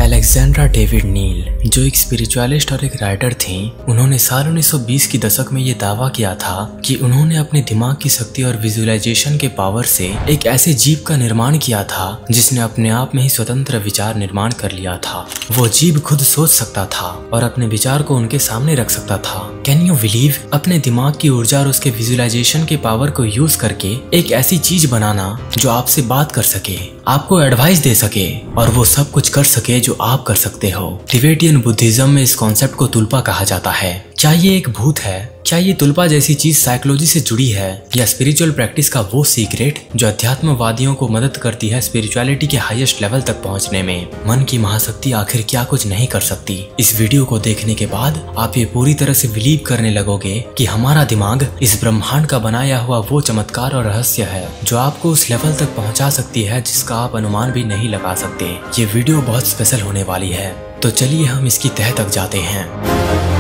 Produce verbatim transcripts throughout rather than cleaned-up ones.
Alexandra David नील, जो एक spiritualist और एक राइटर थीं, उन्होंने साल उन्नीस सौ बीस की दशक में ये दावा किया था कि उन्होंने अपने दिमाग की शक्ति और विजुअलाइजेशन के पावर से एक ऐसे जीव का निर्माण किया था जिसने अपने आप में ही स्वतंत्र विचार निर्माण कर लिया था। वो जीव खुद सोच सकता था और अपने विचार को उनके सामने रख सकता था। Can you believe? अपने दिमाग की ऊर्जा और उसके विजुअलाइजेशन के पावर को यूज करके एक ऐसी चीज बनाना जो आपसे बात कर सके, आपको एडवाइस दे सके और वो सब कुछ कर सके जो आप कर सकते हो। टिबेटियन बुद्धिज्म में इस कॉन्सेप्ट को तुल्पा कहा जाता है। क्या ये एक भूत है? क्या ये तुल्पा जैसी चीज साइकोलॉजी से जुड़ी है या स्पिरिचुअल प्रैक्टिस का वो सीक्रेट जो अध्यात्मवादियों को मदद करती है स्पिरिचुअलिटी के हाईएस्ट लेवल तक पहुंचने में? मन की महाशक्ति आखिर क्या कुछ नहीं कर सकती? इस वीडियो को देखने के बाद आप ये पूरी तरह से बिलीव करने लगोगे कि हमारा दिमाग इस ब्रह्मांड का बनाया हुआ वो चमत्कार और रहस्य है जो आपको उस लेवल तक पहुंचा सकती है जिसका आप अनुमान भी नहीं लगा सकते। ये वीडियो बहुत स्पेशल होने वाली है, तो चलिए हम इसकी तह तक जाते हैं।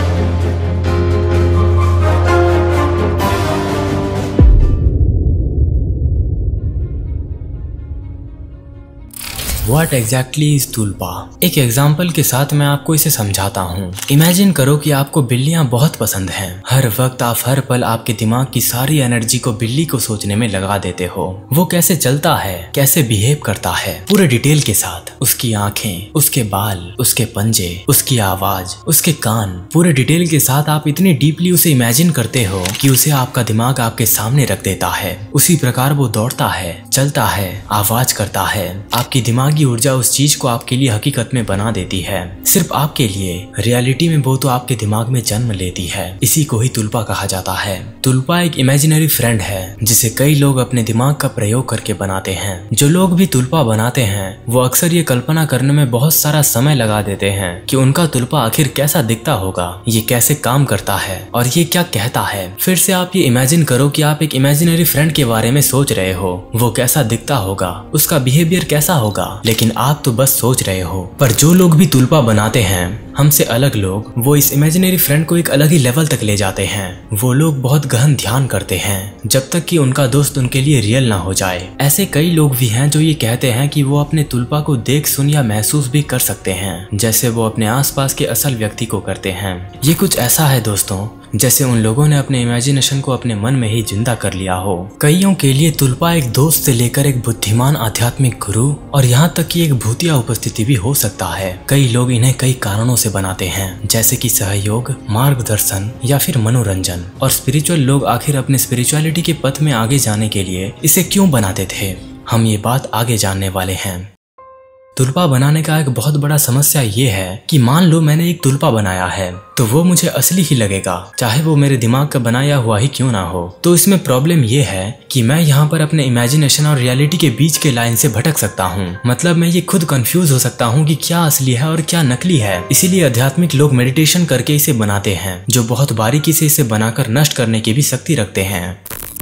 What exactly is तुल्पा? एक एग्जाम्पल के साथ मैं आपको इसे समझाता हूँ। इमेजिन करो कि आपको बिल्लियाँ बहुत पसंद हैं। हर वक्त आप हर पल आपके दिमाग की सारी एनर्जी को बिल्ली को सोचने में लगा देते हो। वो कैसे चलता है, कैसे बिहेव करता है, पूरे डिटेल के साथ। उसकी आंखें, उसके बाल, उसके पंजे, उसकी आवाज, उसके कान, पूरे डिटेल के साथ आप इतनी डीपली उसे इमेजिन करते हो कि उसे आपका दिमाग आपके सामने रख देता है। उसी प्रकार वो दौड़ता है, चलता है, आवाज करता है। आपकी दिमाग की ऊर्जा उस चीज को आपके लिए हकीकत में बना देती है, सिर्फ आपके लिए। रियलिटी में वो तो आपके दिमाग में जन्म लेती है। इसी को ही तुल्पा कहा जाता है। तुल्पा एक इमेजिनरी फ्रेंड है जिसे कई लोग अपने दिमाग का प्रयोग करके बनाते हैं। जो लोग भी तुल्पा बनाते हैं वो अक्सर ये कल्पना करने में बहुत सारा समय लगा देते हैं कि उनका तुल्पा आखिर कैसा दिखता होगा, ये कैसे काम करता है और ये क्या कहता है। फिर से आप ये इमेजिन करो कि आप एक इमेजिनरी फ्रेंड के बारे में सोच रहे हो। वो कैसा दिखता होगा, उसका बिहेवियर कैसा होगा, लेकिन आप तो बस सोच रहे हो। पर जो लोग भी तुल्पा बनाते हैं, हमसे अलग लोग, वो इस इमेजिनरी फ्रेंड को एक अलग ही लेवल तक ले जाते हैं। वो लोग बहुत गहन ध्यान करते हैं जब तक कि उनका दोस्त उनके लिए रियल ना हो जाए। ऐसे कई लोग भी हैं जो ये कहते हैं कि वो अपने तुल्पा को देख, सुन या महसूस भी कर सकते हैं, जैसे वो अपने आसपास के असल व्यक्ति को करते हैं। ये कुछ ऐसा है दोस्तों जैसे उन लोगों ने अपने इमेजिनेशन को अपने मन में ही जिंदा कर लिया हो। कईयों के लिए तुल्पा एक दोस्त से लेकर एक बुद्धिमान आध्यात्मिक गुरु और यहाँ तक कि एक भूतिया उपस्थिति भी हो सकता है। कई लोग इन्हें कई कारणों से बनाते हैं, जैसे कि सहयोग, मार्गदर्शन या फिर मनोरंजन। और स्पिरिचुअल लोग आखिर अपने स्पिरिचुअलिटी के पथ में आगे जाने के लिए इसे क्यों बनाते थे, हम ये बात आगे जानने वाले हैं। तुल्पा बनाने का एक बहुत बड़ा समस्या ये है कि मान लो मैंने एक तुल्पा बनाया है तो वो मुझे असली ही लगेगा, चाहे वो मेरे दिमाग का बनाया हुआ ही क्यों ना हो। तो इसमें प्रॉब्लम ये है कि मैं यहाँ पर अपने इमेजिनेशन और रियलिटी के बीच के लाइन से भटक सकता हूँ। मतलब मैं ये खुद कंफ्यूज हो सकता हूँ कि क्या असली है और क्या नकली है। इसीलिए आध्यात्मिक लोग मेडिटेशन करके इसे बनाते हैं, जो बहुत बारीकी से इसे बनाकर नष्ट करने की भी शक्ति रखते हैं।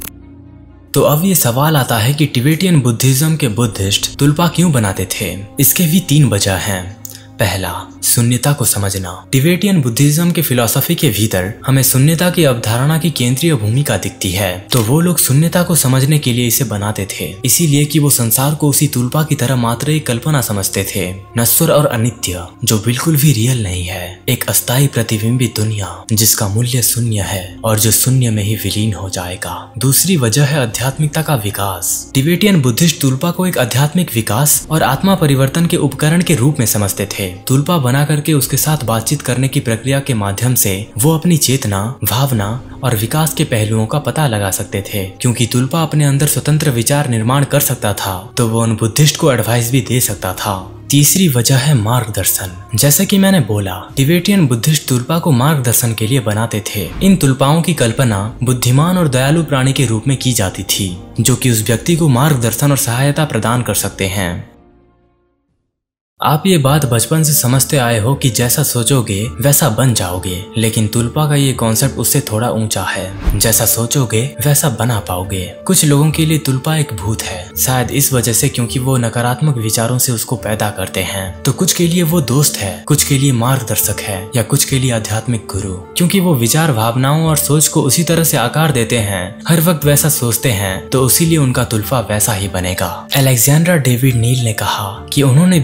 तो अब ये सवाल आता है कि टिबेटियन बुद्धिज्म के बुद्धिस्ट तुल्पा क्यों बनाते थे? इसके भी तीन वजह हैं। पहला, शून्यता को समझना। टिबेटियन बुद्धिज्म के फिलॉसफी के भीतर हमें शून्यता की अवधारणा की केंद्रीय भूमिका दिखती है। तो वो लोग शून्यता को समझने के लिए इसे बनाते थे, इसीलिए कि वो संसार को उसी तुल्पा की तरह मात्र एक कल्पना समझते थे, नश्वर और अनित्य, जो बिल्कुल भी रियल नहीं है। एक अस्थायी प्रतिबिंबित दुनिया जिसका मूल्य शून्य है और जो शून्य में ही विलीन हो जाएगा। दूसरी वजह है आध्यात्मिकता का विकास। टिबेटियन बुद्धिस्ट तुल्पा को एक आध्यात्मिक विकास और आत्मा परिवर्तन के उपकरण के रूप में समझते थे। तुल्पा बना करके उसके साथ बातचीत करने की प्रक्रिया के माध्यम से वो अपनी चेतना, भावना और विकास के पहलुओं का पता लगा सकते थे। क्योंकि तुल्पा अपने अंदर स्वतंत्र विचार निर्माण कर सकता था तो वो उन बुद्धिस्ट को एडवाइस भी दे सकता था। तीसरी वजह है मार्गदर्शन। जैसे कि मैंने बोला, टिबेटियन बुद्धिस्ट तुल्पा को मार्गदर्शन के लिए बनाते थे। इन तुल्पाओं की कल्पना बुद्धिमान और दयालु प्राणी के रूप में की जाती थी, जो कि उस व्यक्ति को मार्गदर्शन और सहायता प्रदान कर सकते हैं। आप ये बात बचपन से समझते आए हो कि जैसा सोचोगे वैसा बन जाओगे, लेकिन तुल्पा का ये कॉन्सेप्ट उससे थोड़ा ऊंचा है। जैसा सोचोगे वैसा बना पाओगे। कुछ लोगों के लिए तुल्पा एक भूत है, शायद इस वजह से क्योंकि वो नकारात्मक विचारों से उसको पैदा करते हैं। तो कुछ के लिए वो दोस्त है, कुछ के लिए मार्गदर्शक है या कुछ के लिए आध्यात्मिक गुरु, क्योंकि वो विचार, भावनाओं और सोच को उसी तरह से आकार देते हैं, हर वक्त वैसा सोचते हैं, तो इसीलिए उनका तुल्पा वैसा ही बनेगा। अलेक्जेंड्रा डेविड नील ने कहा कि उन्होंने बीसवीं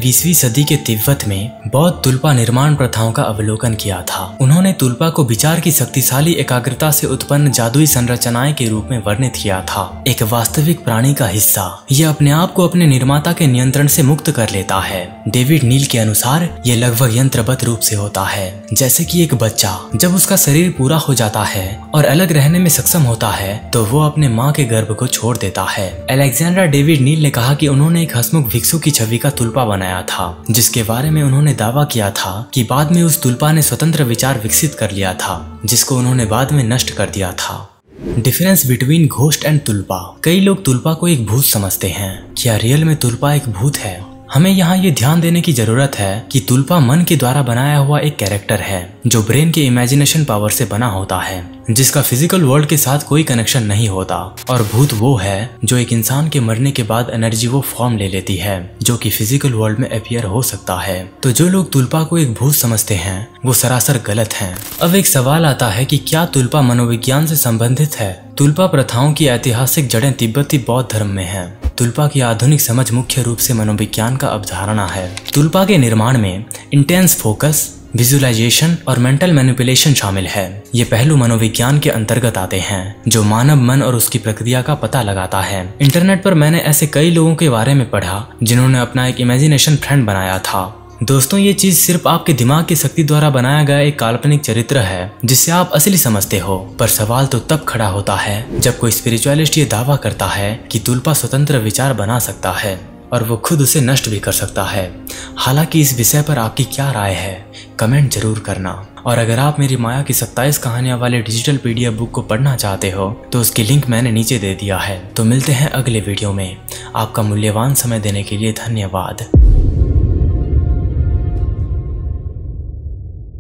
सदी के तिब्बत में बौद्ध तुल्पा निर्माण प्रथाओं का अवलोकन किया था। उन्होंने तुल्पा को विचार की शक्तिशाली एकाग्रता से उत्पन्न जादुई संरचनाएं के रूप में वर्णित किया था। एक वास्तविक प्राणी का हिस्सा, यह अपने आप को अपने निर्माता के नियंत्रण से मुक्त कर लेता है। डेविड नील के अनुसार यह लगभग यंत्रबद्ध रूप से होता है, जैसे कि एक बच्चा जब उसका शरीर पूरा हो जाता है और अलग रहने में सक्षम होता है तो वो अपने माँ के गर्भ को छोड़ देता है। अलेक्जेंड्रा डेविड नील ने कहा कि उन्होंने एक हंसमुख भिक्षु की छवि का तुल्पा बनाया था, जिसके बारे में उन्होंने दावा किया था कि बाद में उस तुल्पा ने स्वतंत्र विचार विकसित कर लिया था, जिसको उन्होंने बाद में नष्ट कर दिया था। डिफरेंस बिटवीन घोस्ट एंड तुल्पा। कई लोग तुल्पा को एक भूत समझते हैं। क्या रियल में तुल्पा एक भूत है? हमें यहाँ ये ध्यान देने की जरूरत है कि तुल्पा मन के द्वारा बनाया हुआ एक कैरेक्टर है जो ब्रेन के इमेजिनेशन पावर से बना होता है, जिसका फिजिकल वर्ल्ड के साथ कोई कनेक्शन नहीं होता। और भूत वो है जो एक इंसान के मरने के बाद एनर्जी वो फॉर्म ले लेती है, जो कि फिजिकल वर्ल्ड में अपीयर हो सकता है। तो जो लोग तुल्पा को एक भूत समझते हैं वो सरासर गलत हैं। अब एक सवाल आता है कि क्या तुल्पा मनोविज्ञान से संबंधित है? तुल्पा प्रथाओं की ऐतिहासिक जड़ें तिब्बती बौद्ध धर्म में हैं। तुल्पा की आधुनिक समझ मुख्य रूप से मनोविज्ञान का अवधारणा है। तुल्पा के निर्माण में इंटेंस फोकस, विजुअलाइजेशन और मेंटल मैनिपुलेशन शामिल है। ये पहलू मनोविज्ञान के अंतर्गत आते हैं जो मानव मन और उसकी प्रक्रिया का पता लगाता है। इंटरनेट पर मैंने ऐसे कई लोगों के बारे में पढ़ा जिन्होंने अपना एक इमेजिनेशन फ्रेंड बनाया था। दोस्तों, ये चीज सिर्फ आपके दिमाग की शक्ति द्वारा बनाया गया एक काल्पनिक चरित्र है जिसे आप असली समझते हो। पर सवाल तो तब खड़ा होता है जब कोई स्पिरिचुअलिस्ट ये दावा करता है कि तुल्पा स्वतंत्र विचार बना सकता है और वो खुद उसे नष्ट भी कर सकता है। हालांकि इस विषय पर आपकी क्या राय है, कमेंट जरूर करना। और अगर आप मेरी माया की सत्ताईस कहानियां वाले डिजिटल पीडीएफ बुक को पढ़ना चाहते हो तो उसकी लिंक मैंने नीचे दे दिया है। तो मिलते हैं अगले वीडियो में। आपका मूल्यवान समय देने के लिए धन्यवाद।